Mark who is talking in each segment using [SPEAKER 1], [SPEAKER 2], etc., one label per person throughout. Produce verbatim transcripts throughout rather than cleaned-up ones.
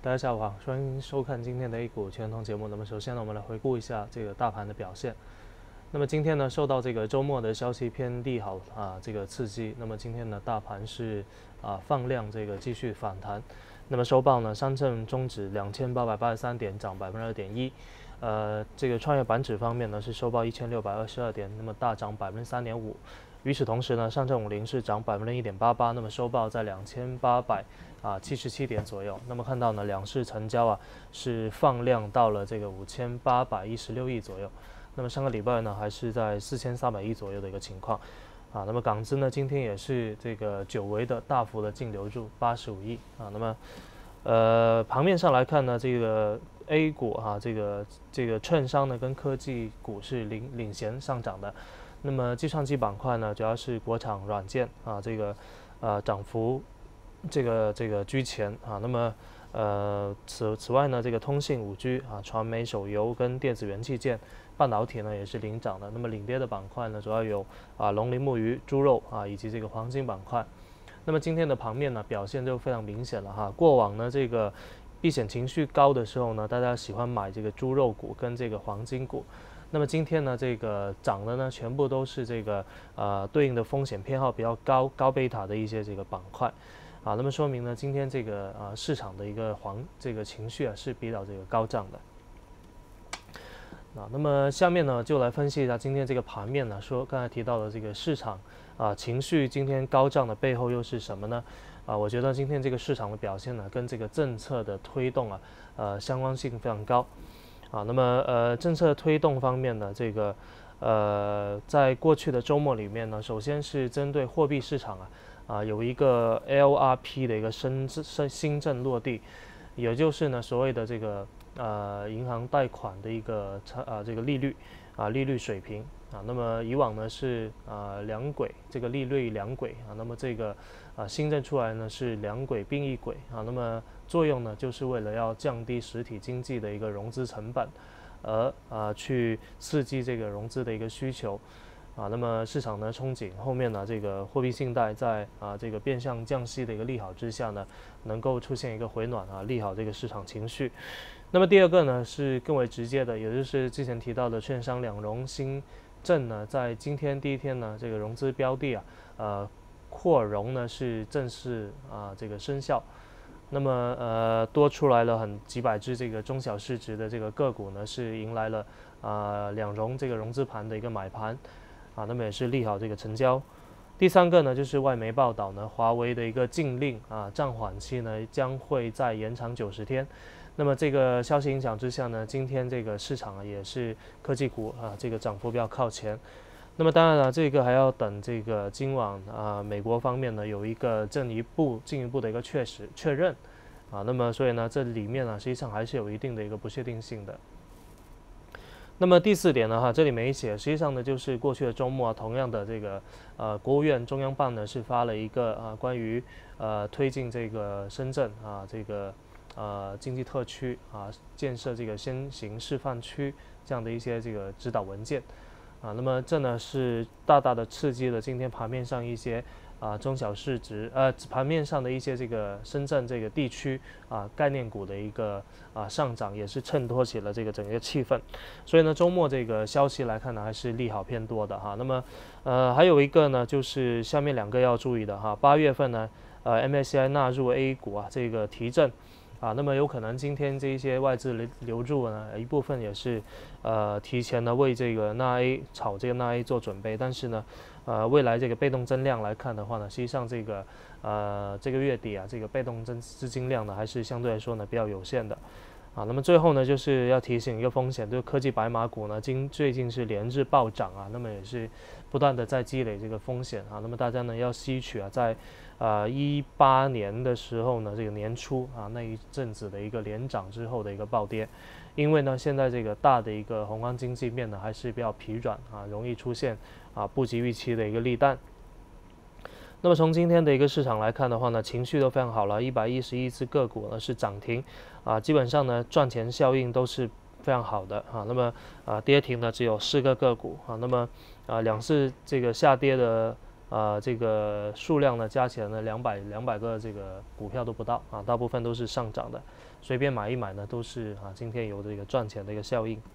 [SPEAKER 1] 大家下午好，欢迎收看今天的 A 股全通节目。那么首先呢，我们来回顾一下这个大盘的表现。那么今天呢，受到这个周末的消息偏利好啊，这个刺激，那么今天呢，大盘是啊放量这个继续反弹。那么收报呢，上证综指两千八百八十三点，涨百分之二点一。呃，这个创业板指方面呢，是收报一千六百二十二点，那么大涨百分之三点五。与此同时呢，上证五零是涨百分之一点八八，那么收报在两千八百啊七十七点左右。那么看到呢，两市成交啊是放量到了这个五千八百一十六亿左右。那么上个礼拜呢，还是在四千三百亿左右的一个情况，啊，那么港资呢，今天也是这个久违的大幅的净流入八十五亿啊。那么，呃，盘面上来看呢，这个 A 股啊，这个这个券商呢跟科技股是领领衔上涨的。那么计算机板块呢，主要是国产软件啊，这个呃涨幅这个这个居前啊。那么呃此此外呢，这个通信、五 G 啊、传媒、手游跟电子元器件、半导体呢也是领涨的。那么领跌的板块呢，主要有啊龙鳞木鱼、猪肉啊以及这个黄金板块。那么今天的盘面呢表现就非常明显了哈。过往呢这个避险情绪高的时候呢，大家喜欢买这个猪肉股跟这个黄金股。那么今天呢，这个涨的呢，全部都是这个呃对应的风险偏好比较高、高贝塔的一些这个板块，啊，那么说明呢，今天这个呃市场的一个黄这个情绪啊是比较这个高涨的。啊，那么下面呢就来分析一下今天这个盘面呢，说刚才提到的这个市场啊情绪今天高涨的背后又是什么呢？啊，我觉得今天这个市场的表现呢，跟这个政策的推动啊，呃相关性非常高。啊，那么呃，政策推动方面呢，这个呃，在过去的周末里面呢，首先是针对货币市场啊，啊有一个 L R P 的一个新新新政落地，也就是呢所谓的这个呃银行贷款的一个啊这个利率啊利率水平啊，那么以往呢是啊两轨这个利率两轨啊，那么这个啊新政出来呢是两轨并一轨啊，那么作用呢，就是为了要降低实体经济的一个融资成本，而啊去刺激这个融资的一个需求，啊，那么市场呢憧憬后面呢这个货币信贷在啊这个变相降息的一个利好之下呢，能够出现一个回暖啊，利好这个市场情绪。那么第二个呢是更为直接的，也就是之前提到的券商两融新政呢，在今天第一天呢，这个融资标的啊，呃扩容呢是正式啊这个生效。那么呃多出来了很几百只这个中小市值的这个个股呢，是迎来了啊两融这个融资盘的一个买盘啊，那么也是利好这个成交。第三个呢，就是外媒报道呢，华为的一个禁令啊暂缓期呢将会再延长九十天。那么这个消息影响之下呢，今天这个市场啊也是科技股啊这个涨幅比较靠前。那么当然了，这个还要等这个今晚啊，美国方面呢有一个进一步进一步的一个确实确认啊，那么所以呢，这里面呢实际上还是有一定的一个不确定性的。那么第四点呢，哈，这里没写，实际上呢就是过去的周末、啊，同样的这个呃国务院中央办呢是发了一个啊关于呃推进这个深圳啊这个呃经济特区啊建设这个先行示范区这样的一些这个指导文件。啊，那么这呢是大大的刺激了今天盘面上一些啊中小市值呃盘面上的一些这个深圳这个地区啊概念股的一个啊上涨，也是衬托起了这个整个气氛。所以呢，周末这个消息来看呢，还是利好偏多的哈。那么呃还有一个呢，就是下面两个要注意的哈，八月份呢，呃 M S C I 纳入 A 股啊这个提振。啊，那么有可能今天这一些外资流流入呢，一部分也是，呃，提前呢为这个纳 A 炒这个纳 A 做准备，但是呢，呃，未来这个被动增量来看的话呢，实际上这个，呃，这个月底啊，这个被动增资金量呢，还是相对来说呢比较有限的。啊，那么最后呢，就是要提醒一个风险，就是科技白马股呢，今最近是连日暴涨啊，那么也是不断的在积累这个风险啊，那么大家呢要吸取啊，在呃一八年的时候呢，这个年初啊那一阵子的一个连涨之后的一个暴跌，因为呢现在这个大的一个宏观经济面呢还是比较疲软啊，容易出现啊不及预期的一个利淡。那么从今天的一个市场来看的话呢，情绪都非常好了，一百一十一只个股呢是涨停，啊，基本上呢赚钱效应都是非常好的啊。那么啊跌停呢只有四个个股啊，那么啊两市这个下跌的啊这个数量呢加起来呢两百两百个这个股票都不到啊，大部分都是上涨的随便买一买呢，都是啊今天有这个赚钱的一个效应。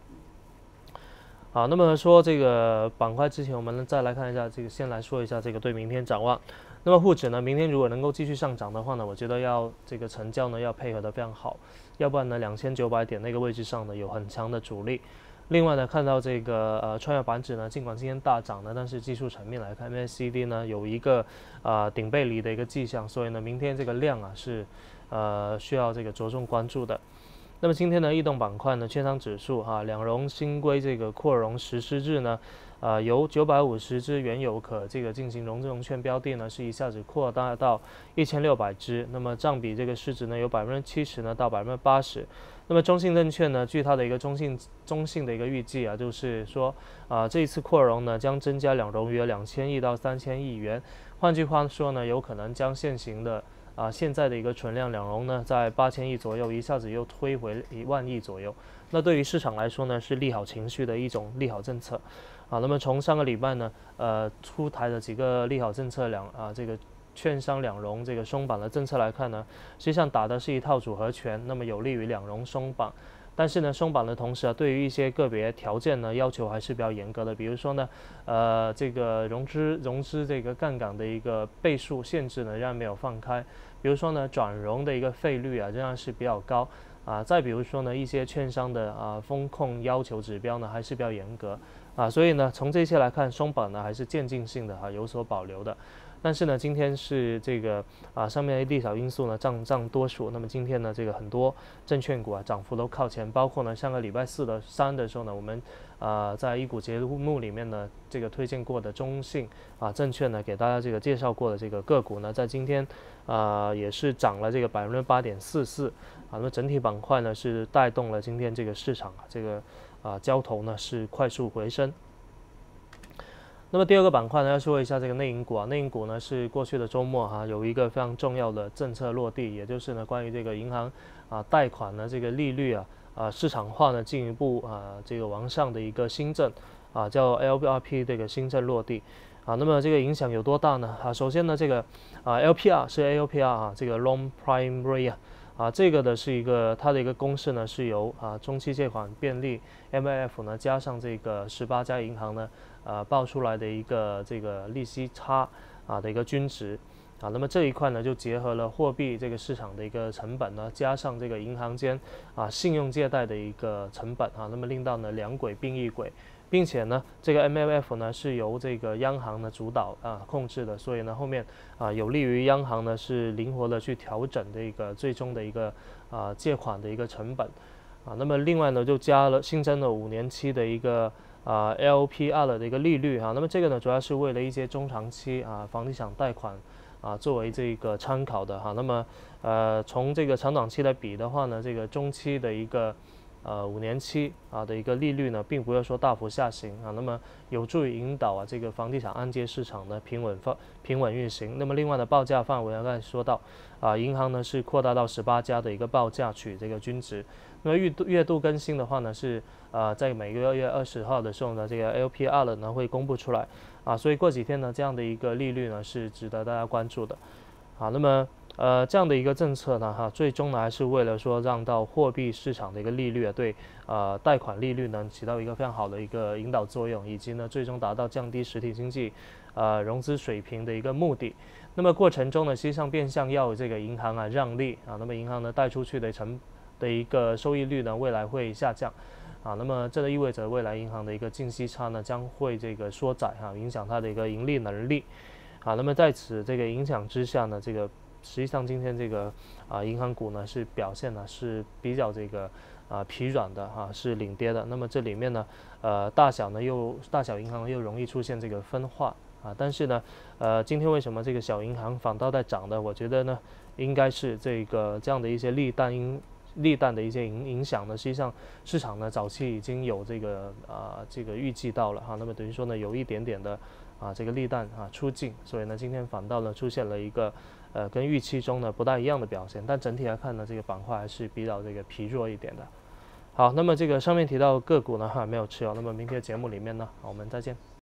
[SPEAKER 1] 好，那么说这个板块之前，我们再来看一下这个，先来说一下这个对明天展望。那么沪指呢，明天如果能够继续上涨的话呢，我觉得要这个成交呢要配合的非常好，要不然呢两千九百点那个位置上呢有很强的阻力。另外呢，看到这个呃创业板指呢，尽管今天大涨呢，但是技术层面来看 ，M A C D 呢有一个啊、呃、顶背离的一个迹象，所以呢明天这个量啊是呃需要这个着重关注的。那么今天呢，异动板块呢，券商指数哈、啊，两融新规这个扩容实施日呢，呃，由九百五十只原有可这个进行融资融券标的呢，是一下子扩大到一千六百只，那么占比这个市值呢，由百分之七十呢到百分之八十。那么中信证券呢，据它的一个中性中性的一个预计啊，就是说啊、呃，这一次扩容呢，将增加两融约两千亿到三千亿元，换句话说呢，有可能将现行的啊，现在的一个存量两融呢，在八千亿左右，一下子又推回一万亿左右。那对于市场来说呢，是利好情绪的一种利好政策。啊，那么从上个礼拜呢，呃，出台的几个利好政策两啊，这个券商两融这个松绑的政策来看呢，实际上打的是一套组合拳，那么有利于两融松绑。但是呢，松绑的同时啊，对于一些个别条件呢，要求还是比较严格的。比如说呢，呃，这个融资融资这个杠杆的一个倍数限制呢，仍然没有放开。比如说呢，转融的一个费率啊，仍然是比较高啊。再比如说呢，一些券商的啊风控要求指标呢，还是比较严格啊。所以呢，从这些来看，松绑呢还是渐进性的啊，有所保留的。但是呢，今天是这个啊上面的利好因素呢占占多数。那么今天呢，这个很多证券股啊涨幅都靠前，包括呢上个礼拜四的三的时候呢，我们啊在一股节目里面呢这个推荐过的中信啊证券呢给大家这个介绍过的这个个股呢，在今天啊也是涨了这个百分之八点四四啊。那么整体板块呢是带动了今天这个市场啊这个啊交投呢是快速回升。那么第二个板块呢，要说一下这个内银股啊，内银股呢是过去的周末哈、啊、有一个非常重要的政策落地，也就是呢关于这个银行啊贷款呢这个利率啊啊市场化呢进一步啊这个往上的一个新政啊叫 L P R P 这个新政落地啊，那么这个影响有多大呢？啊，首先呢这个啊 L P R 是 L P R 啊这个 Long Prime Rate 啊。啊，这个的是一个它的一个公式呢，是由啊中期借款便利 M A F 呢加上这个十八家银行呢，呃报出来的一个这个利息差啊的一个均值啊，那么这一块呢就结合了货币这个市场的一个成本呢，加上这个银行间啊信用借贷的一个成本啊，那么令到呢两轨并一轨。并且呢，这个 M A F 呢是由这个央行呢主导啊控制的，所以呢后面啊有利于央行呢是灵活的去调整的一个最终的一个啊借款的一个成本啊。那么另外呢就加了新增了五年期的一个啊 L P R 的一个利率啊。那么这个呢主要是为了一些中长期啊房地产贷款啊作为这个参考的哈。那么呃从这个长短期来比的话呢，这个中期的一个呃五年期啊的一个利率呢，并不会说大幅下行啊，那么有助于引导啊这个房地产按揭市场呢平稳放平稳运行。那么另外的报价范围呢，刚才说到啊，银行呢是扩大到十八家的一个报价取这个均值。那么月度月度更新的话呢，是呃在每个月二十号的时候呢，这个 L P R 呢会公布出来啊，所以过几天呢这样的一个利率呢是值得大家关注的。好，那么呃这样的一个政策呢，哈，最终呢还是为了说让到货币市场的一个利率啊，对呃贷款利率呢起到一个非常好的一个引导作用，以及呢最终达到降低实体经济呃融资水平的一个目的。那么过程中呢，实际上变相要这个银行啊让利啊，那么银行呢贷出去的成的一个收益率呢未来会下降。啊，那么这意味着未来银行的一个净息差呢将会这个缩窄哈、啊，影响它的一个盈利能力。啊，那么在此这个影响之下呢，这个实际上今天这个啊银行股呢是表现呢是比较这个啊疲软的哈、啊，是领跌的。那么这里面呢，呃大小呢又大小银行又容易出现这个分化啊，但是呢，呃今天为什么这个小银行反倒在涨呢？我觉得呢，应该是这个这样的一些利淡因。利淡的一些影影响呢，实际上市场呢早期已经有这个啊、呃、这个预计到了哈，那么等于说呢有一点点的啊这个利淡啊出尽，所以呢今天反倒呢出现了一个呃跟预期中呢不大一样的表现，但整体来看呢这个板块还是比较这个疲弱一点的。好，那么这个上面提到个股呢哈没有持有，那么明天的节目里面呢，好，我们再见。